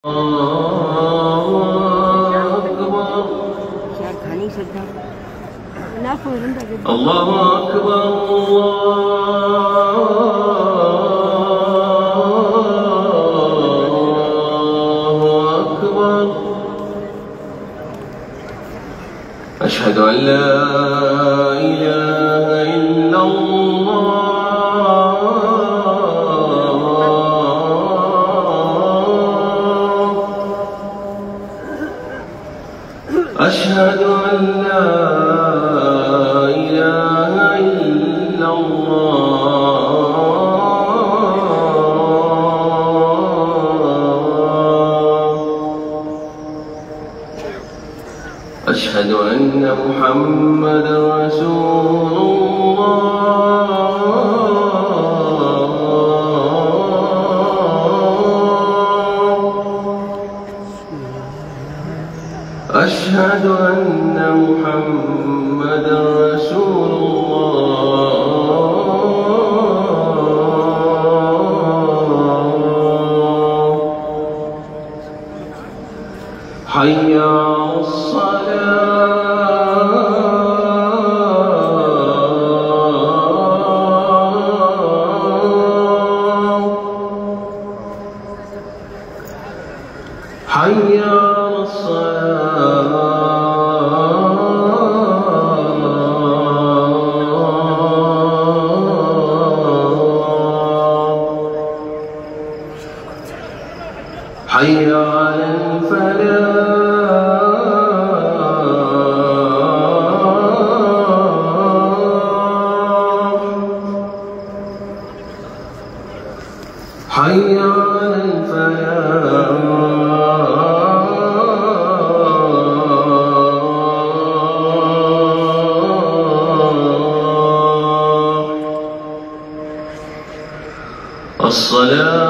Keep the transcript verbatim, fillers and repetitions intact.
الله أكبر الله أكبر. أشهد أن لا إله إلا الله أشهد أن لا إله إلا الله أشهد أن محمدا رسول الله أشهد أن محمدا رسول الله. حي على الصلاة حي على الصلاة حي على الفلاح حي على الفلاح الصلاة